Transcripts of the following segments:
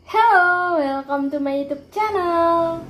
Hello, welcome to my YouTube channel.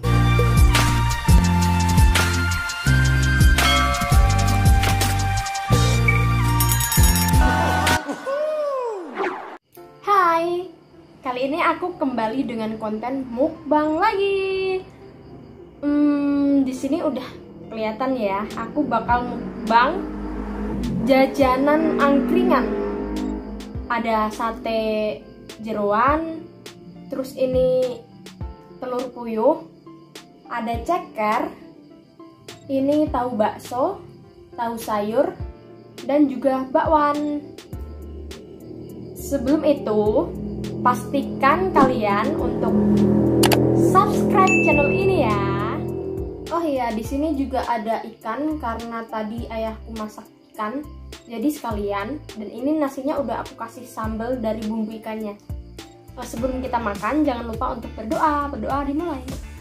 Hai, kali ini aku kembali dengan konten mukbang lagi. Di sini udah kelihatan ya, aku bakal mukbang jajanan angkringan. Ada sate jeroan, terus ini telur puyuh, ada ceker, ini tahu bakso, tahu sayur, dan juga bakwan. Sebelum itu, pastikan kalian untuk subscribe channel ini ya. Oh iya, di sini juga ada ikan karena tadi ayahku masak ikan. Jadi sekalian, dan ini nasinya udah aku kasih sambal dari bumbu ikannya. Nah, sebelum kita makan, jangan lupa untuk berdoa. Berdoa dimulai.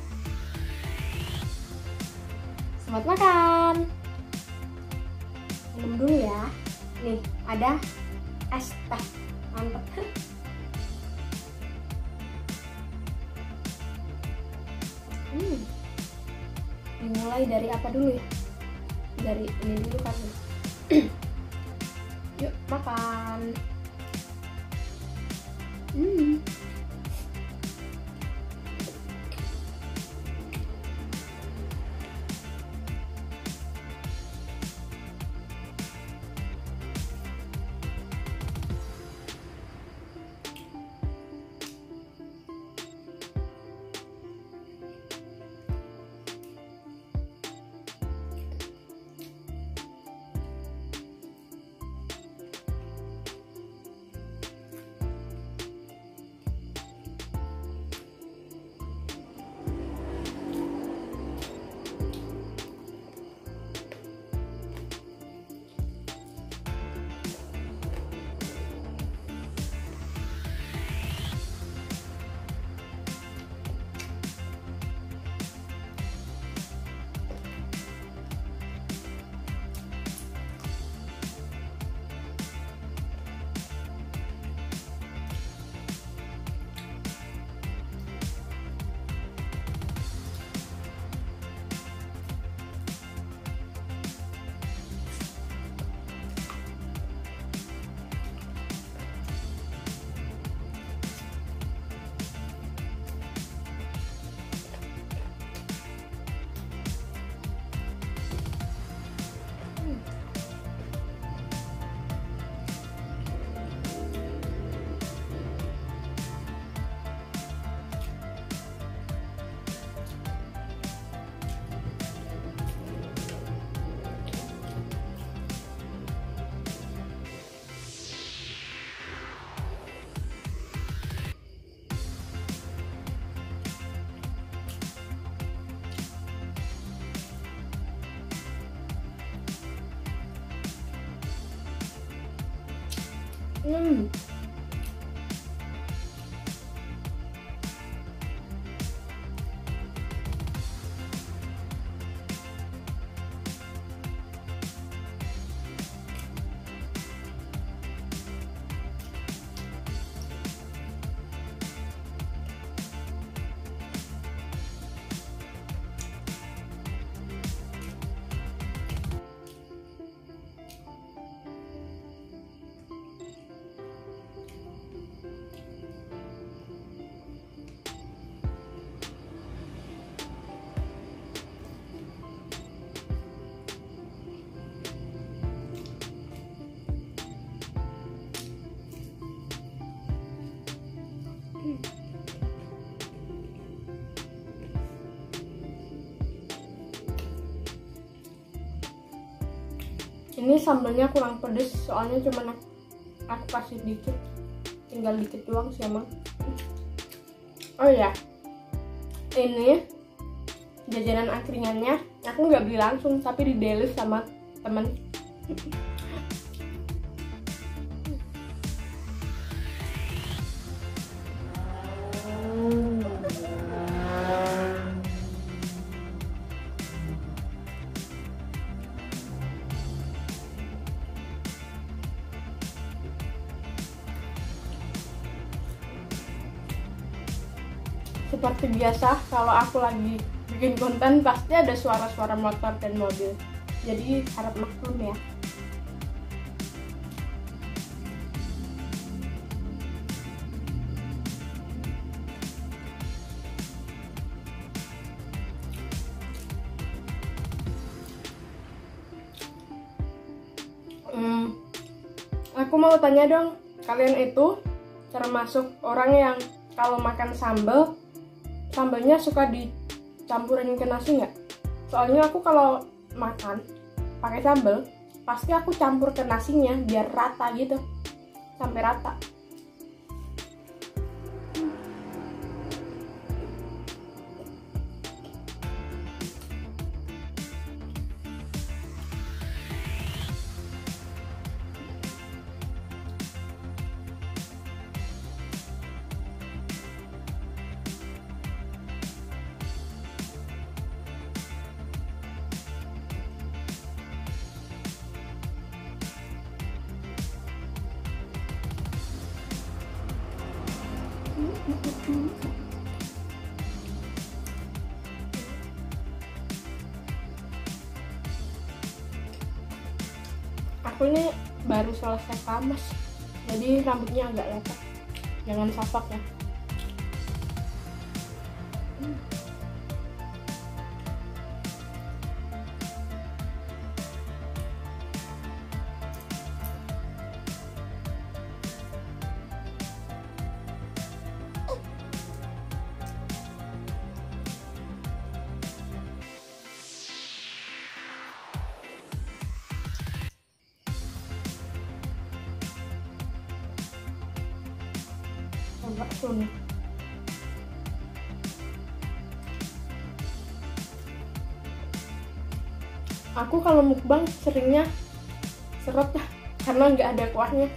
Selamat makan. Minum dulu ya. Nih, ada es teh. Mantap. Dimulai dari apa dulu ya? Dari ini dulu kan. Yuk makan. Ini sambalnya kurang pedes, soalnya cuma aku kasih dikit, tinggal dikit doang sih emang. Oh ya, ini jajanan angkringannya aku nggak beli langsung, tapi di deliver sama temen. Seperti biasa, kalau aku lagi bikin konten pasti ada suara-suara motor dan mobil. Jadi harap maklum ya. Aku mau tanya dong, kalian itu termasuk orang yang kalau makan sambalnya suka dicampurin ke nasi nggak? Soalnya aku kalau makan pakai sambal, pasti aku campur ke nasinya biar rata gitu, sampai rata. Aku ini baru selesai kamas, jadi rambutnya agak lepek. Jangan sapak ya. Bakso nih. Aku kalau mukbang seringnya seret karena nggak ada kuahnya.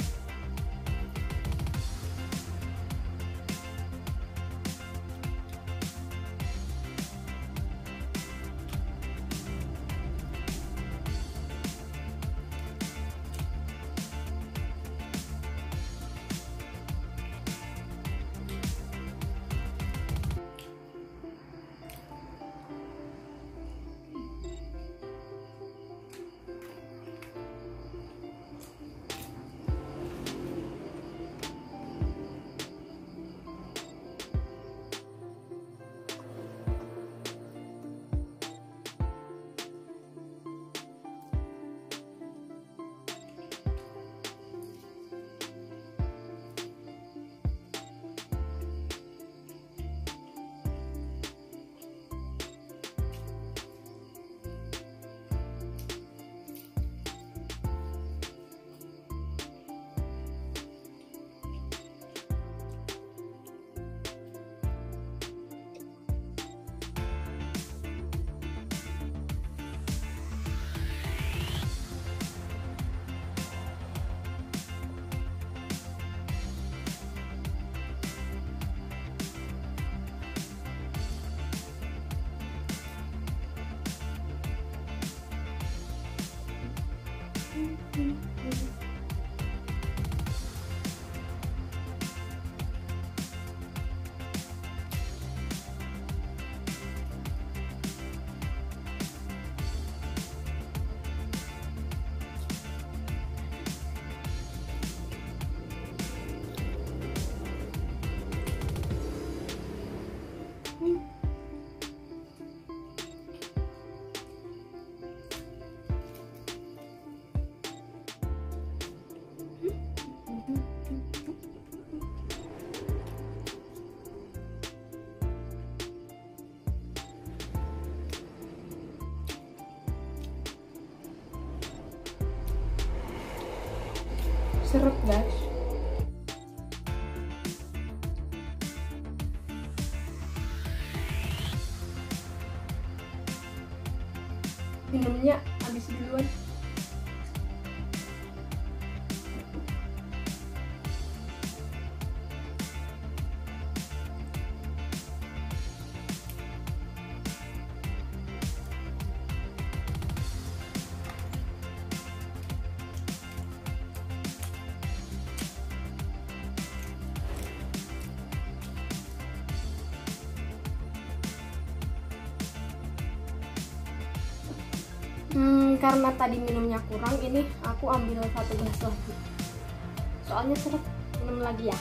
Seret guys. Minumnya habis duluan. Karena tadi minumnya kurang, ini aku ambil 1 gelas lagi. Soalnya seret, minum lagi ya.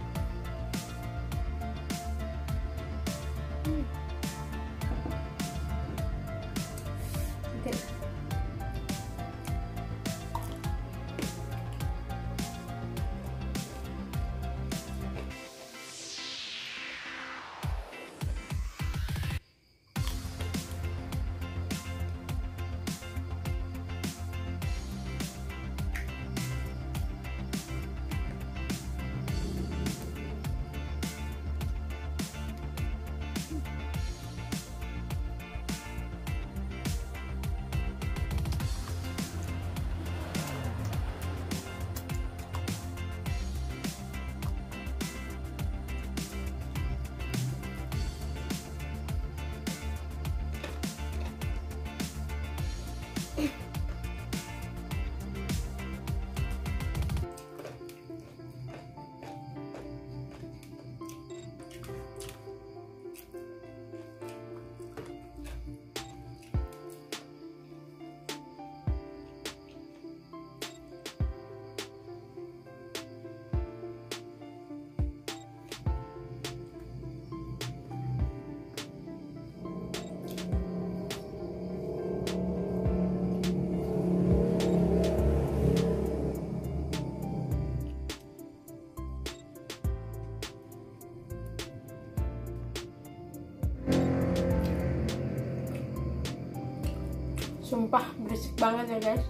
Sumpah berisik banget ya guys.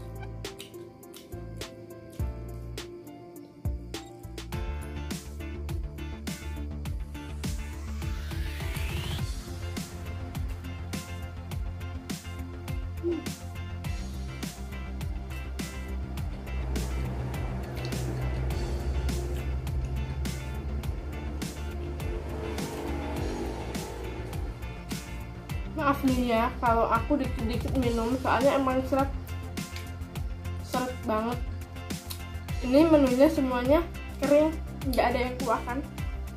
Maaf nih ya kalau aku dikit-dikit minum, soalnya emang seret banget. Ini menunya semuanya kering, nggak ada yang kuah kan.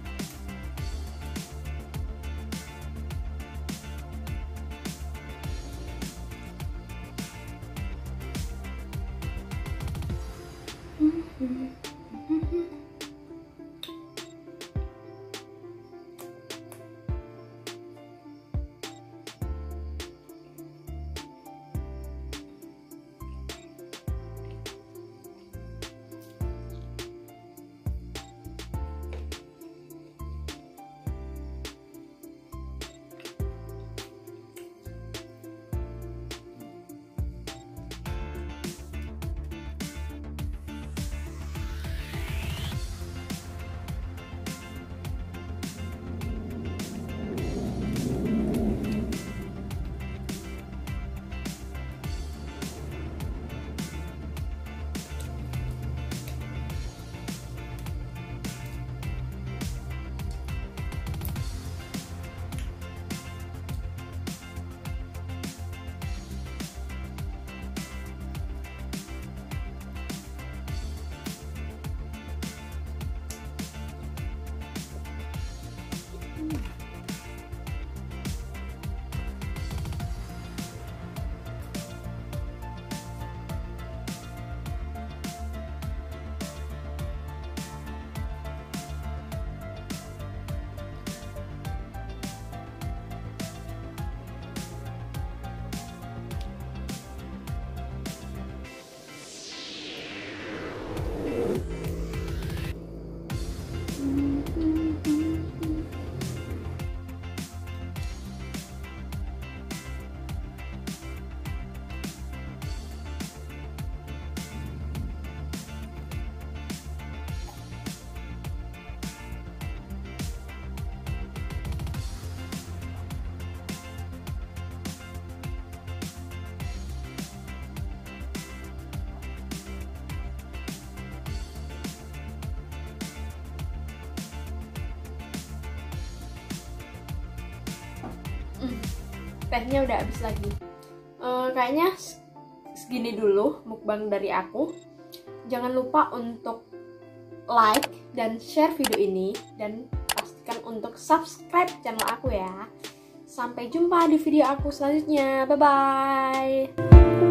Tehnya udah habis lagi. Kayaknya segini dulu mukbang dari aku. Jangan lupa untuk like dan share video ini, dan pastikan untuk subscribe channel aku ya. Sampai jumpa di video aku selanjutnya. Bye bye.